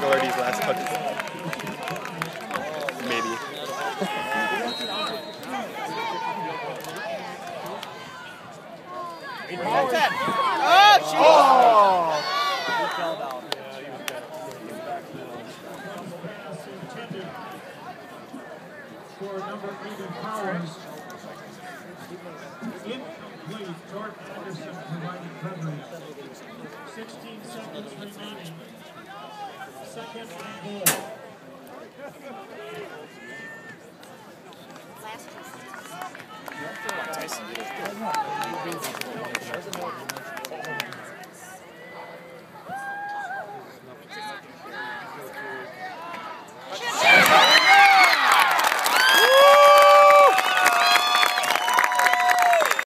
Gagliardi's last touch. Maybe. Oh, jeez! He fell down. For number 8 in powers. Incomplete. Jordan Anderson providing coverage. 16 seconds remaining. Second and goal. Tyson did it.